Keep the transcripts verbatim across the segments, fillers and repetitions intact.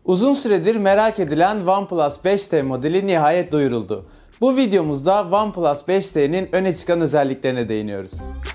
Uzun süredir merak edilen OnePlus beş T modeli nihayet duyuruldu. Bu videomuzda OnePlus beş T'nin öne çıkan özelliklerine değiniyoruz.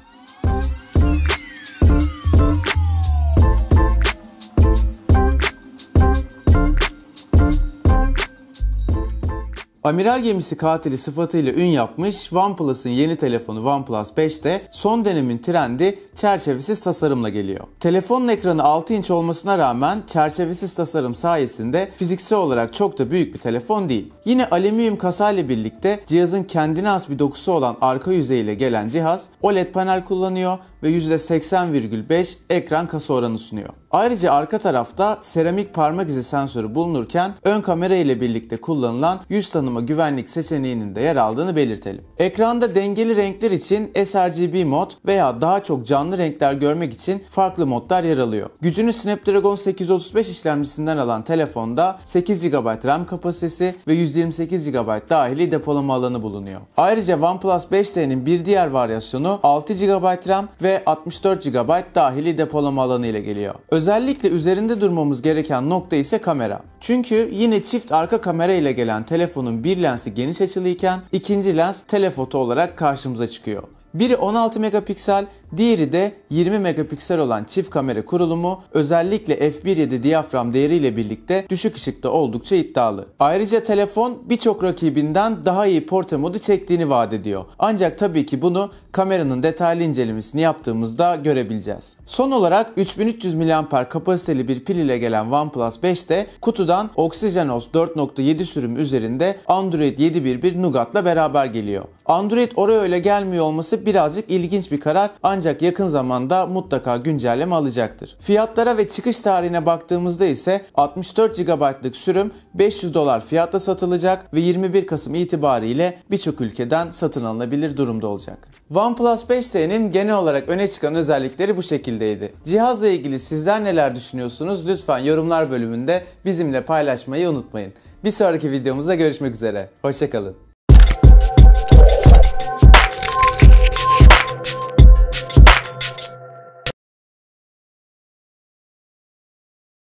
Amiral gemisi katili sıfatıyla ün yapmış OnePlus'ın yeni telefonu OnePlus beş T son dönemin trendi çerçevesiz tasarımla geliyor. Telefonun ekranı altı inç olmasına rağmen çerçevesiz tasarım sayesinde fiziksel olarak çok da büyük bir telefon değil. Yine alüminyum kasayla birlikte cihazın kendine has bir dokusu olan arka yüzeyiyle gelen cihaz O L E D panel kullanıyor ve yüzde seksen virgül beş ekran kasa oranı sunuyor. Ayrıca arka tarafta seramik parmak izi sensörü bulunurken ön kamera ile birlikte kullanılan yüz tanıma güvenlik seçeneğinin de yer aldığını belirtelim. Ekranda dengeli renkler için S R G B mod veya daha çok canlı renkler görmek için farklı modlar yer alıyor. Gücünü Snapdragon sekiz yüz otuz beş işlemcisinden alan telefonda sekiz gigabayt RAM kapasitesi ve yüz yirmi sekiz gigabayt dahili depolama alanı bulunuyor. Ayrıca OnePlus beş T'nin bir diğer varyasyonu altı gigabayt RAM ve altmış dört gigabayt dahili depolama alanı ile geliyor. Özellikle üzerinde durmamız gereken nokta ise kamera. Çünkü yine çift arka kamera ile gelen telefonun bir lensi geniş açılıyken ikinci lens telefoto olarak karşımıza çıkıyor. Biri on altı megapiksel, diğeri de yirmi megapiksel olan çift kamera kurulumu özellikle f bir nokta yedi diyafram değeriyle birlikte düşük ışıkta oldukça iddialı. Ayrıca telefon birçok rakibinden daha iyi portre modu çektiğini vaat ediyor. Ancak tabii ki bunu kameranın detaylı incelemesini yaptığımızda görebileceğiz. Son olarak üç bin üç yüz miliamper kapasiteli bir pil ile gelen OnePlus beş T kutudan OxygenOS dört nokta yedi sürümü üzerinde Android yedi nokta bir nokta bir Nougat'la beraber geliyor. Android Oreo ile gelmiyor olması birazcık ilginç bir karar ancak yakın zamanda mutlaka güncelleme alacaktır. Fiyatlara ve çıkış tarihine baktığımızda ise altmış dört gigabaytlık sürüm beş yüz dolar fiyatla satılacak ve yirmi bir Kasım itibariyle birçok ülkeden satın alınabilir durumda olacak. OnePlus beş T'nin genel olarak öne çıkan özellikleri bu şekildeydi. Cihazla ilgili sizler neler düşünüyorsunuz? Lütfen yorumlar bölümünde bizimle paylaşmayı unutmayın. Bir sonraki videomuzda görüşmek üzere. Hoşça kalın.